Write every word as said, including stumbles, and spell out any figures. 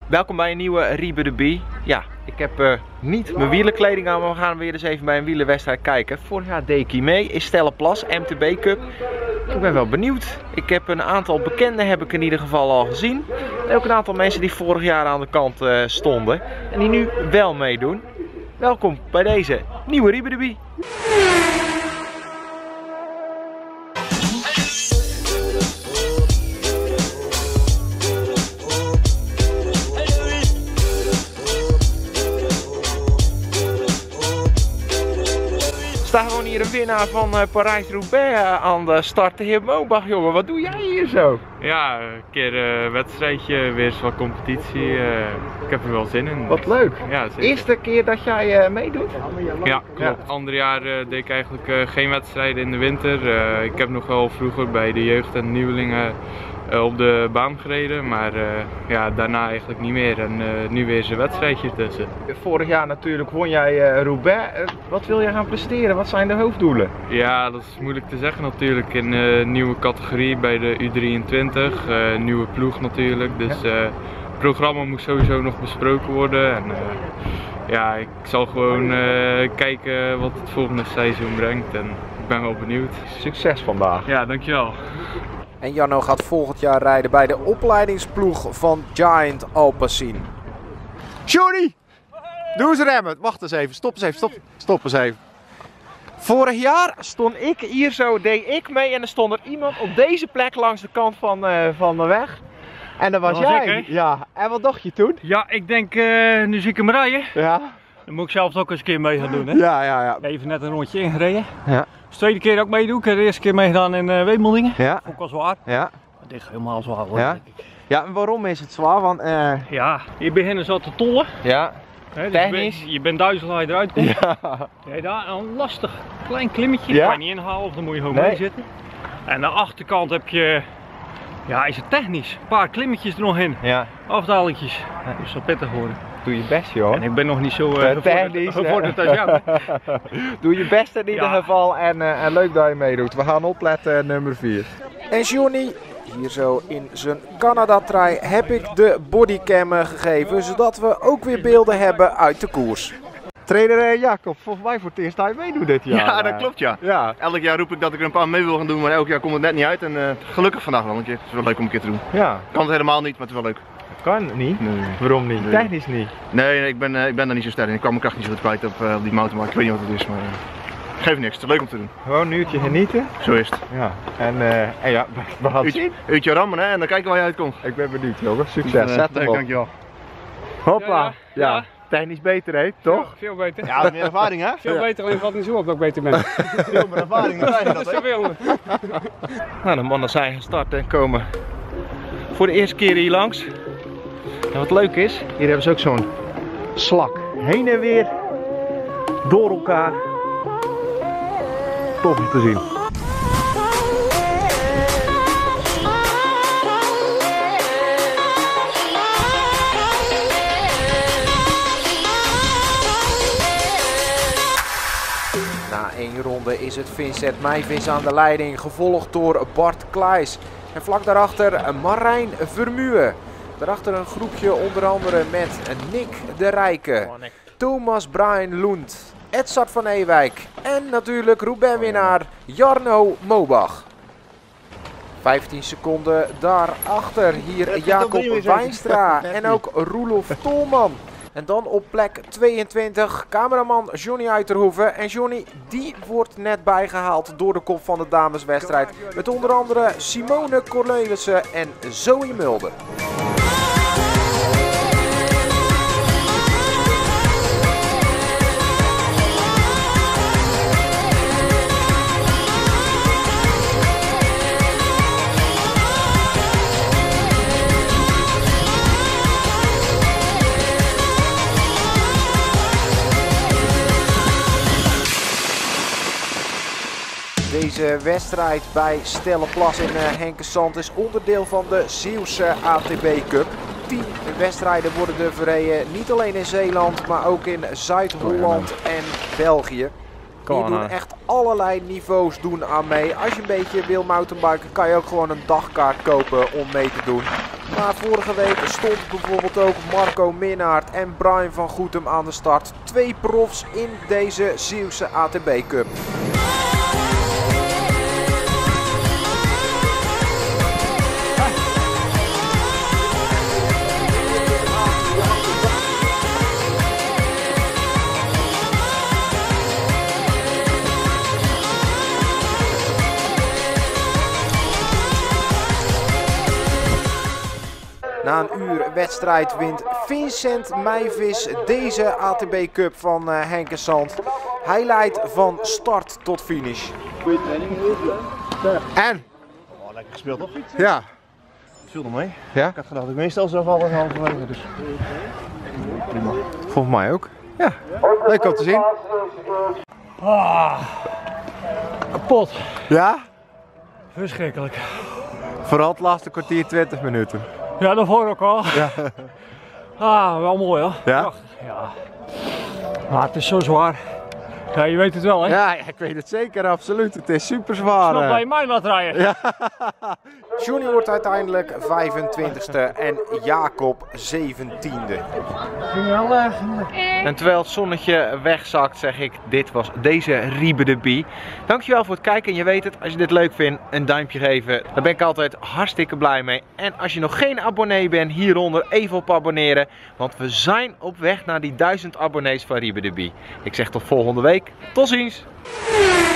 Welkom bij een nieuwe Riebe de Bie. Ja, ik heb uh, niet mijn wielenkleding aan, maar we gaan weer eens even bij een wielerwedstrijd kijken. Vorig jaar deed ik hier mee, in Stellenplas, M T B Cup. Ik ben wel benieuwd. Ik heb een aantal bekenden heb ik in ieder geval al gezien. En ook een aantal mensen die vorig jaar aan de kant uh, stonden en die nu wel meedoen. Welkom bij deze nieuwe Riebe de Bie. Er staat gewoon hier een winnaar van uh, Parijs-Roubaix uh, aan de start. De heer Mobach, jongen, wat doe jij hier zo? Ja, een keer een uh, wedstrijdje, weer eens wat competitie. Uh, ik heb er wel zin in. Wat leuk. Ja, zeker. Eerste keer dat jij uh, meedoet? Ja, klopt. Ja. Ander jaar uh, deed ik eigenlijk uh, geen wedstrijden in de winter. Uh, ik heb nog wel vroeger bij de jeugd en nieuwelingen uh, op de baan gereden, maar uh, ja, daarna eigenlijk niet meer. En uh, nu weer eens een wedstrijdje tussen. Vorig jaar natuurlijk won jij uh, Roubaix. Uh, wat wil je gaan presteren? Wat zijn de hoofddoelen? Ja, dat is moeilijk te zeggen natuurlijk. In een uh, nieuwe categorie bij de U drieëntwintig, uh, nieuwe ploeg natuurlijk. Dus uh, het programma moet sowieso nog besproken worden. En, uh, ja, ik zal gewoon uh, kijken wat het volgende seizoen brengt en ik ben wel benieuwd. Succes vandaag. Ja, dankjewel. En Jarno gaat volgend jaar rijden bij de opleidingsploeg van Giant Alpecin. Johnny! Doe eens remmen. Wacht eens even. Stop eens even. Stop, Stop eens even. Vorig jaar stond ik hier zo, deed ik mee en er stond er iemand op deze plek langs de kant van, uh, van de weg. En dat was, dat was jij. ik, hè? Ja. En wat dacht je toen? Ja, ik denk, uh, nu zie ik hem rijden. Ja. Dan moet ik zelf ook eens een keer mee gaan doen, hè? Ja, ja, ja. Even net een rondje ingereden. Ja. Dus de tweede keer ook meedoen. Ik heb de eerste keer meegedaan in uh, Wemeldingen. Ja. Vond ik wel zwaar. Ja. Dit is helemaal zwaar hoor. Ja. Ja, en waarom is het zwaar? Want, uh... ja, je begint zo te tollen. Ja. Hè, dus Technisch. Je, ben, je bent duizelig als je eruit komt. Ja. Ja, daar een lastig klein klimmetje. Ja. Kan je niet inhalen of dan moet je gewoon Nee. mee zitten. En aan de achterkant heb je, ja, is het technisch. Een paar klimmetjes er nog in. Ja. Afdalingjes. Ja, dus dat pittig worden. Doe je best, joh. En ik ben nog niet zo uh, Uh, gevorderd, technisch, gevorderd als jou. Doe je best in ieder Ja. geval en, uh, en leuk dat je meedoet. We gaan opletten uh, nummer vier. En Johnny, hier zo in zijn Canada-trui, heb ik de bodycam gegeven, zodat we ook weer beelden hebben uit de koers. Trainer uh, Jacob, volgens mij voor het eerst dat je meedoet dit jaar. Ja, dat klopt ja. Ja. Elk jaar roep ik dat ik er een paar mee wil gaan doen, maar elk jaar komt het net niet uit. En uh, gelukkig vandaag wel een keer. Het is wel leuk om een keer te doen. Ja. Kan het helemaal niet, maar het is wel leuk. Kan niet? Nee. Waarom niet? Nee. Technisch niet. Nee, nee ik, ben, uh, ik ben daar niet zo sterk in. Ik kwam mijn kracht niet zo goed kwijt op, uh, op die mountainbike. Ik weet niet wat het is, maar uh, geeft niks. Het is leuk om te doen. Gewoon een uurtje genieten. Zo is het. Ja. En, uh, en ja, we gaan het Uurtje, zien. uurtje rammen hè, en dan kijken waar je uitkomt. Ik ben benieuwd, jongen. Succes. Dus, uh, Zet hem leuk, op. dankjewel. Hoppa. Ja, Ja, ja. Technisch beter, hè? Toch? Veel beter. Ja, meer ervaring hè? Veel beter, alleen valt niet zo op dat ik beter ben. Veel meer ervaring, dan krijg je dat hè? Veel. Nou, de mannen zijn gestart en komen voor de eerste keer hier langs. En wat leuk is, hier hebben ze ook zo'n slak. Heen en weer, door elkaar. Tof om te zien. Na één ronde is het Vincent Meijvis aan de leiding, gevolgd door Bart Klaes. En vlak daarachter Marijn Vermuwen. Daarachter een groepje onder andere met Nick de Rijke, Thomas Brian Lund, Edzard van Ewijk en natuurlijk Roubaix-winnaar Jarno Mobach. vijftien seconden daarachter hier Jacob Wijnstra en ook Roelof Tolman. En dan op plek tweeëntwintig cameraman Johnny Uiterhoeven. En Johnny die wordt net bijgehaald door de kop van de dameswedstrijd. Met onder andere Simone Cornelissen en Zoe Mulder. Deze wedstrijd bij Stellenplas in uh, Henkensand is onderdeel van de Zeeuwse A T B Cup. Tien wedstrijden worden er verreden, niet alleen in Zeeland, maar ook in Zuid-Holland en België. Hier doen echt allerlei niveaus doen aan mee. Als je een beetje wil mountainbiken, kan je ook gewoon een dagkaart kopen om mee te doen. Maar vorige week stond bijvoorbeeld ook Marco Minnaert en Brian van Goetem aan de start. Twee profs in deze Zeeuwse A T B Cup. Na een uur wedstrijd wint Vincent Meijvis deze A T B Cup van uh, Henk en Sant. Hij leidt van start tot finish. En? Oh, lekker gespeeld toch? Ja. Het viel nog mee. Ja? Ik had gedacht dat ik meestal zou vallen en halverwege, dus prima. Volgens mij ook. Ja, leuk om te zien. Ah, kapot. Ja? Verschrikkelijk. Vooral het laatste kwartier, twintig minuten. Ja, dat hoor ik al. Ja. Ah, wel mooi hoor. Ja? Prachtig. Ja. Maar het is zo zwaar. Ja, je weet het wel hè? Ja, ik weet het zeker, absoluut. Het is super zwaar. Snap dat je mij laat rijden. Ja. Johnny wordt uiteindelijk vijfentwintigste en Jacob zeventiende. En terwijl het zonnetje wegzakt, zeg ik, dit was deze Riebe de Bie. Dankjewel voor het kijken. En je weet het, als je dit leuk vindt, een duimpje geven. Daar ben ik altijd hartstikke blij mee. En als je nog geen abonnee bent, hieronder even op abonneren. Want we zijn op weg naar die duizend abonnees van Riebe de Bie. Ik zeg tot volgende week. Tot ziens!